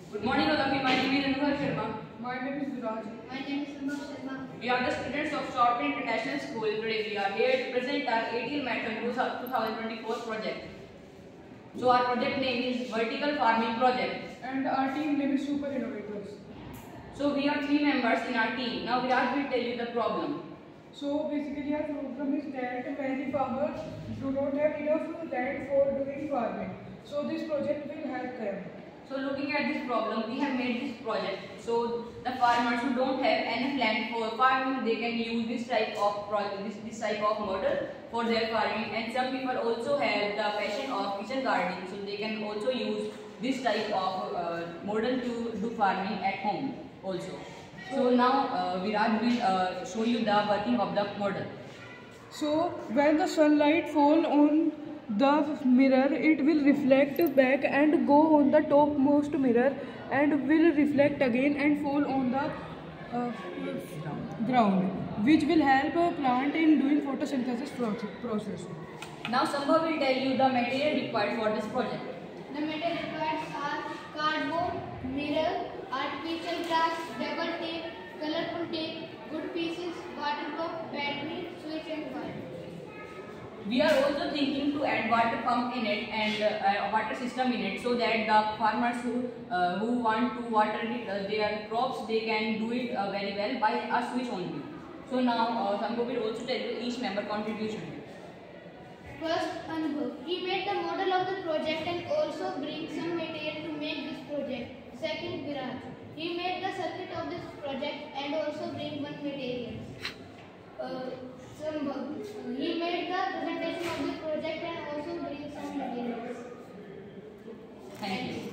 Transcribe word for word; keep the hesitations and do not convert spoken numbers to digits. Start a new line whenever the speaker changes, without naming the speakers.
Good morning, all of you. My name is Anubhav Sharma.
My name is Viraj.
My name is Anubhav Sharma.
We are the students of Shortprint International School. Today we are here to present our A T L Method twenty twenty-four project. So our project name is Vertical Farming Project.
And our team name is Super Innovators.
So we are three members in our team. Now Viraj will tell you the problem.
So basically our problem is that many farmers do not have enough land for doing farming. So this project will help them.
So looking at this problem, we have made this project. So the farmers who don't have enough land for farming, they can use this type of project, this, this type of model for their farming. And some people also have the passion of kitchen gardening, so they can also use this type of uh, model to do farming at home also. So now uh, Viraj will uh, show you the working of the model.
So when the sunlight fall on the mirror, it will reflect back and go on the topmost mirror and will reflect again and fall on the uh, ground, which will help a plant in doing photosynthesis process.
Now Sambhav will tell you the material required for this project.
The material required are cardboard, mirror, artificial grass, double tape, colorful tape, wood pieces, waterproof, battery, switch and wire.
We are also thinking to add water pump in it and uh, water system in it, so that the farmers who uh, who want to water it, uh, their crops, they can do it uh, very well by a switch only. So now uh, Sambhav will also tell you each member contribution.
First, Anubhav. He made the model of the project and also bring some material to make this project. Second, Viraj. He made the circuit of this project and also bring one material. Uh, Sambhav. He made the presentation of the project and also bring some materials.
Thank you.